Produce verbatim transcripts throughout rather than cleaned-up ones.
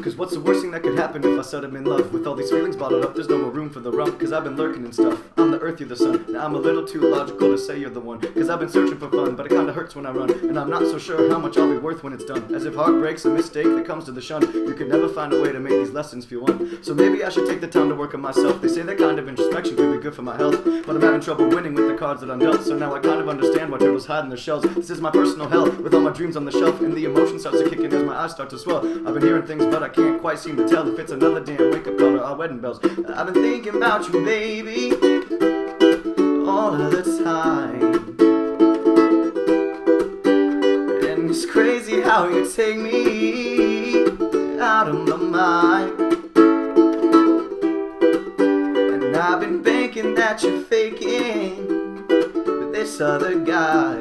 Cause what's the worst thing that could happen if I said I'm in love? With all these feelings bottled up, there's no more room for the rum. Cause I've been lurking and stuff. I'm the earth, you're the sun. Now I'm a little too logical to say you're the one. Cause I've been searching for fun, but it kinda hurts when I run. And I'm not so sure how much I'll be worth when it's done. As if heartbreak's a mistake that comes to the shun. You could never find a way to make these lessons feel one. So maybe I should take the time to work on myself. They say that kind of introspection could be good for my health, but I'm having trouble winning with the cards that I'm dealt. So now I kind of understand why turtles hide in their shells. This is my personal hell, with all my dreams on the shelf. And the emotion starts to kick in as my eyes start to swell. I've been hearing things, but I can't quite seem to tell if it's another damn wake-up call or our wedding bells. I've been thinking about you, baby, all of the time. And it's crazy how you take me out of my mind. And I've been thinking that you're faking with this other guy.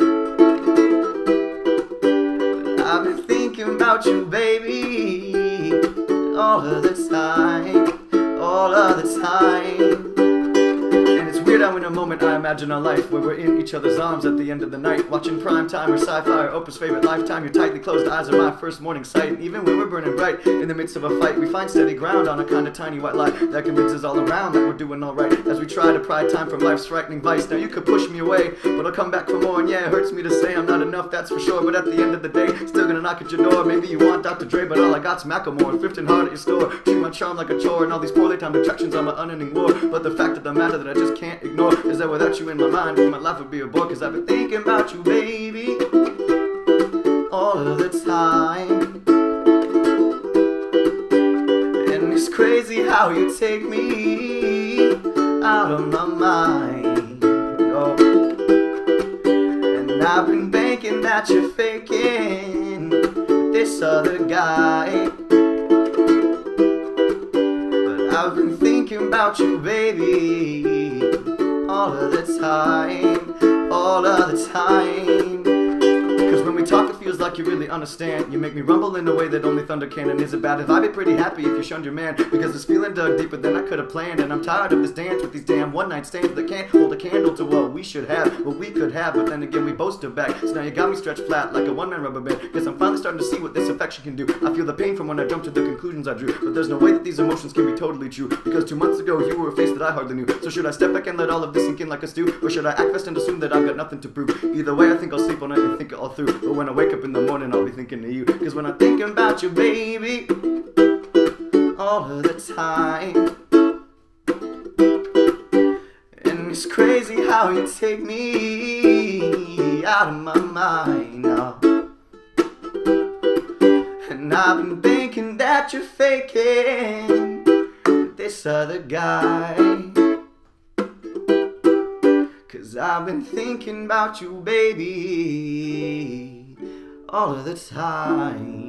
But I've been thinking about you, baby, all of the time, all of the time. And it's weird how in a moment I imagine our life, where we're in each other's arms at the end of the night, watching prime time or sci-fi or Oprah's favorite Lifetime. Your tightly closed eyes are my first morning sight. And even when we're burning bright in the midst of a fight, we find steady ground on a kind of tiny white lie that convinces all around that we're doing alright, as we try to pry time from life's frightening vice. Now you could push me away, but I'll come back for more. And yeah, it hurts me to say I'm not enough, that's for sure. But at the end of the day, still gonna knock at your door. Maybe you want Doctor Dre, but all I got's Macklemore. Fifteen hard at your store, treat my charm like a chore, and all these poorly timed attractions on my unending war. But the fact of the matter that I just can't ignore is that without you in my mind, my life would be a bore. Cause I've been thinking about you, baby, all of the time. And it's crazy how you take me out of my mind. Oh. And I've been thinking that you're faking this other guy. But I've been thinking about you, baby, all of the time, all of the time. Cause when we talk it feels like you really understand. You make me rumble in a way that only thunder can. And is it bad if I'd be pretty happy if you shunned your man? Because this feeling dug deeper than I could have planned. And I'm tired of this dance with these damn one night stands that can't hold a candle to what we should have, what we could have. But then again we both stood back, so now you got me stretched flat like a one-man rubber band. Guess I'm finally starting to see what this affection can do. I feel the pain from when I jumped to the conclusions I drew, but there's no way that these emotions can be totally true. Because two months ago you were a face that I hardly knew. So should I step back and let all of this sink in like a stew? Or should I act fast and assume that I've got nothing to prove? Either way I think I'll sleep all night and think it all through. But when I wake up in the morning I'll be thinking of you. Cause when I'm thinking about you, baby, all of the time. And it's crazy how you take me out of my mind now. And I've been thinking that you're faking this other guy. Cause I've been thinking about you, baby, all of the time.